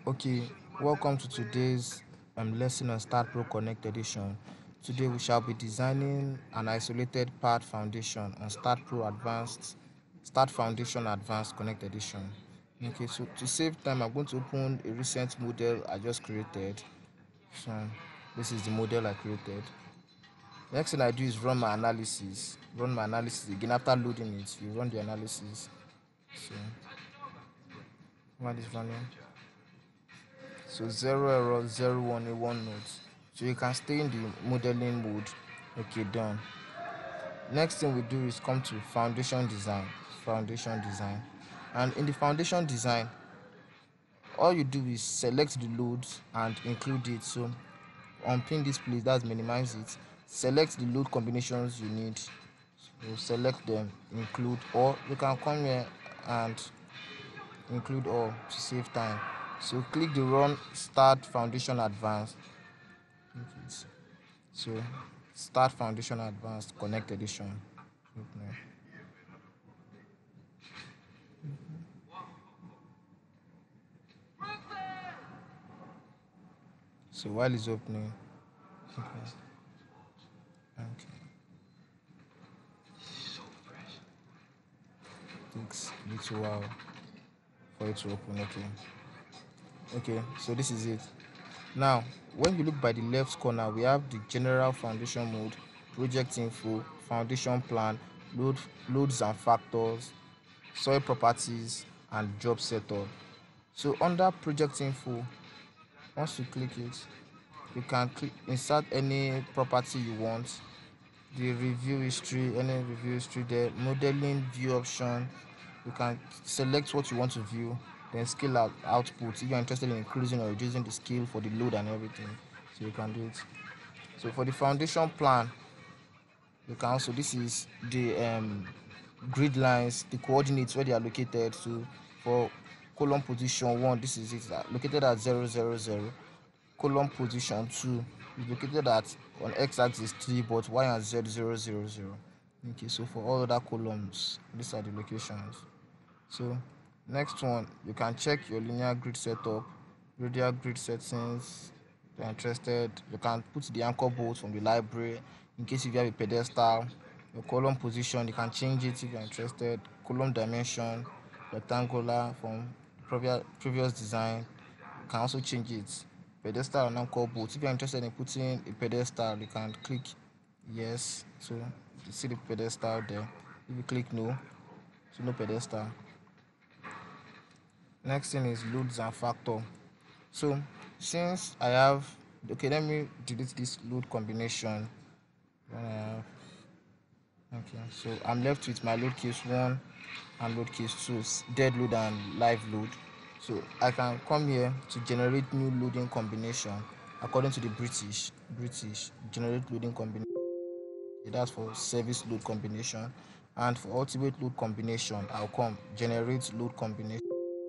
Okay, welcome to today's lesson on Start Pro Connect Edition. Today we shall be designing an isolated part foundation on Start Foundation Advanced Connect Edition. Okay, so to save time, I'm going to open a recent model I just created. So this is the model I created. Next thing I do is run my analysis. Run my analysis again after loading it. You run the analysis. So what is running? So 0 error, 0 1 a 1 node. So you can stay in the modeling mode. Okay, done. Next thing we do is come to foundation design. And in the foundation design, all you do is select the loads and include it. So unpin this place, that's minimize it. Select the load combinations you need. So select them, include, or you can come here and include all to save time. So click the run start foundation advanced. So start foundation advanced connect edition. So while it's opening, okay. Takes a little while for it to open. Okay, so this is it. Now when you look by the left corner, we have the general foundation mode, project info, foundation plan, loads and factors, soil properties, and job setup. So under project info, once you click it, you can insert any property you want, the review history, any review history there, modeling view option. You can select what you want to view, then scale out output if you're interested in increasing or reducing the scale for the load and everything. So you can do it. So for the foundation plan, you can also, this is the grid lines, the coordinates where they are located. So for column position 1, this is it, located at 0 0 0. Column position 2 is located at on x-axis 3 but y and z 0 0 0. Okay, so for all other columns, these are the locations. So next one, you can check your linear grid setup, radial grid settings. If you're interested, you can put the anchor bolts from the library in case if you have a pedestal. Your column position, you can change it if you're interested. Column dimension, rectangular from previous design, you can also change it. Pedestal and anchor bolts, if you're interested in putting a pedestal, you can click yes. So you see the pedestal there. If you click no, so no pedestal. Next thing is loads and factor. So since I have, okay, let me delete this load combination. Okay, so I'm left with my load case 1 and load case 2, dead load and live load. So I can come here to generate new loading combination according to the British generate loading combination. That's for service load combination, and for ultimate load combination, I'll come generate load combination.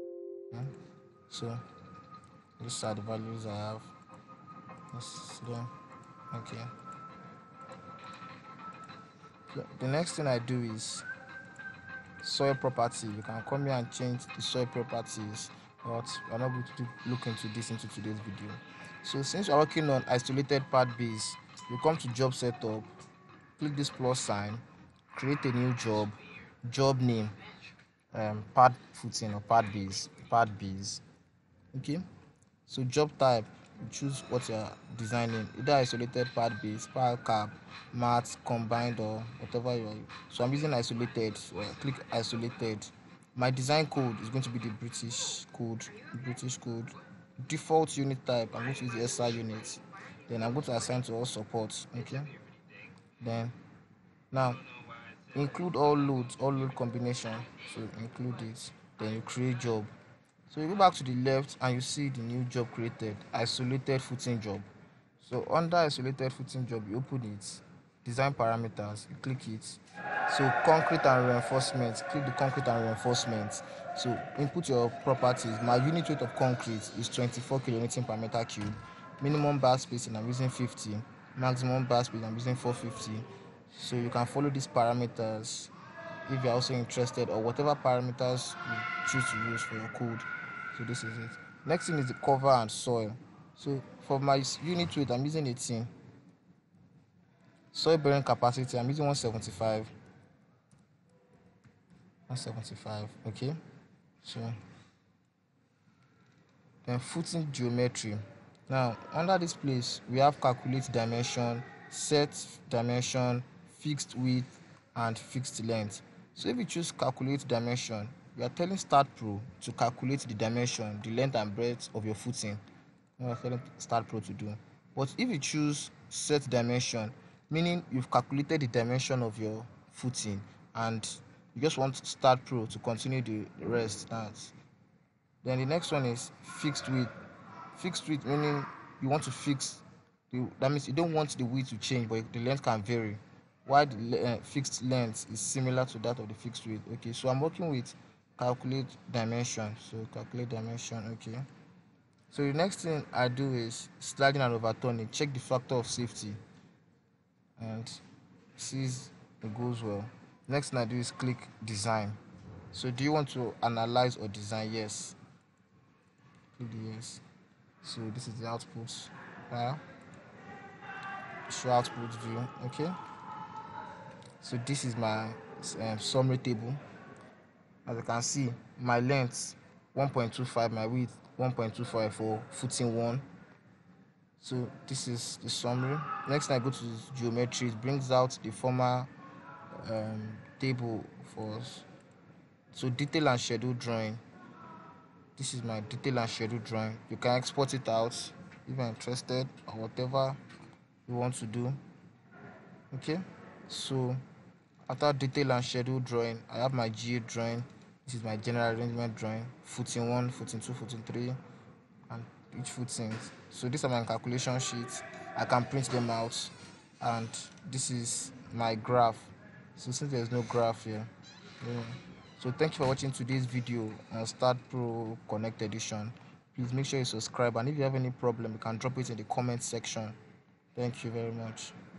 So these are the values I have. Okay. The next thing I do is soil property. You can come here and change the soil properties, but we're not going to look into this into today's video. So since we're working on isolated part base, you come to job setup, click this plus sign, create a new job name, pad footing or pad base. Okay, so job type, you choose what you're designing, either isolated pad base, pile cap, mat, combined, or whatever you are. So I'm using isolated, so click isolated. My design code is going to be the British code. Default unit type, I'm going to use the SI unit. Then I'm going to assign to all supports. Okay, then now include all load combination. So include it, then you create job. So you go back to the left and you see the new job created, isolated footing job. So under isolated footing job, you open it, design parameters, you click it. So concrete and reinforcement, click the concrete and reinforcement. So input your properties. My unit weight of concrete is 24 kilonewton per meter cube. Minimum bar spacing, I'm using 50. Maximum bar spacing, I'm using 450. So you can follow these parameters if you're also interested, or whatever parameters you choose to use for your code. So this is it. Next thing is the cover and soil. So for my unit weight, I'm using 18. Soil bearing capacity, I'm using 175. 175. Okay. So then footing geometry. Now under this place we have calculate dimension, set dimension, fixed width and fixed length. So if you choose calculate dimension, you are telling staad pro to calculate the dimension, the length and breadth of your footing. You are telling staad pro to do. But if you choose set dimension, meaning you've calculated the dimension of your footing and you just want staad pro to continue the rest. Then the next one is fixed width. Fixed width meaning you want to fix that means you don't want the width to change, but the length can vary. While the fixed length is similar to that of the fixed width. Okay, so I'm working with calculate dimension. So calculate dimension. Okay. So the next thing I do is sliding and overturning. Check the factor of safety and sees it goes well. Next thing I do is click design. So do you want to analyze or design? Yes. Click the yes. So this is the output. Show output view. Okay. So this is my summary table. As you can see, my length 1.25, my width 1.25 for footing 1. So this is the summary. Next I go to geometry. It brings out the former table for us. So detail and schedule drawing. This is my detail and schedule drawing. You can export it out if you're interested or whatever you want to do. Okay, so after detail and schedule drawing, I have my GA drawing. This is my general arrangement drawing, footing 1, footing 2, footing 3, and each footing. So these are my calculation sheets. I can print them out, and this is my graph. So since there's no graph here, so thank you for watching today's video on staad pro Connect edition. Please make sure you subscribe, and if you have any problem you can drop it in the comment section. Thank you very much.